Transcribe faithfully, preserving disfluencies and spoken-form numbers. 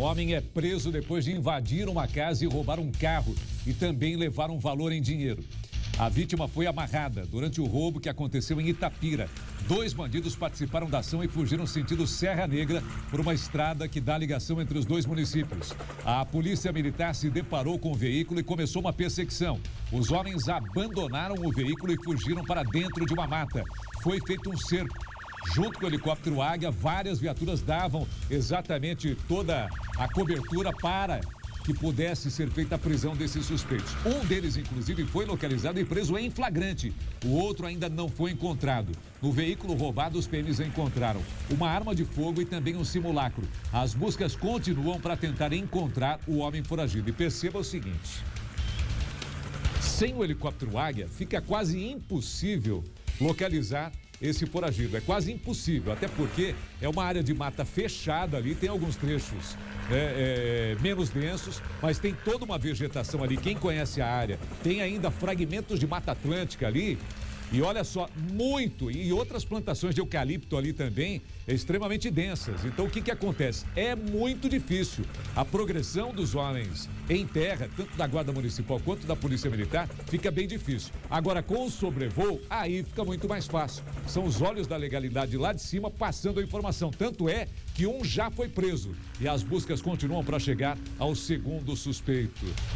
homem é preso depois de invadir uma casa e roubar um carro e também levar um valor em dinheiro. A vítima foi amarrada durante o roubo que aconteceu em Itapira. Dois bandidos participaram da ação e fugiram sentido Serra Negra por uma estrada que dá ligação entre os dois municípios. A polícia militar se deparou com o veículo e começou uma perseguição. Os homens abandonaram o veículo e fugiram para dentro de uma mata. Foi feito um cerco. Junto com o helicóptero Águia, várias viaturas davam exatamente toda a cobertura para que pudesse ser feita a prisão desses suspeitos. Um deles, inclusive, foi localizado e preso em flagrante. O outro ainda não foi encontrado. No veículo roubado, os P Ms encontraram uma arma de fogo e também um simulacro. As buscas continuam para tentar encontrar o homem foragido. E perceba o seguinte: sem o helicóptero Águia, fica quase impossível localizar esse foragido. É quase impossível, até porque é uma área de mata fechada ali, tem alguns trechos é, é, menos densos, mas tem toda uma vegetação ali. Quem conhece a área, tem ainda fragmentos de Mata Atlântica ali. E olha só, muito, e outras plantações de eucalipto ali também, extremamente densas. Então o que que acontece? É muito difícil. A progressão dos homens em terra, tanto da Guarda Municipal quanto da Polícia Militar, fica bem difícil. Agora, com o sobrevoo, aí fica muito mais fácil. São os olhos da legalidade lá de cima passando a informação. Tanto é que um já foi preso e as buscas continuam para chegar ao segundo suspeito.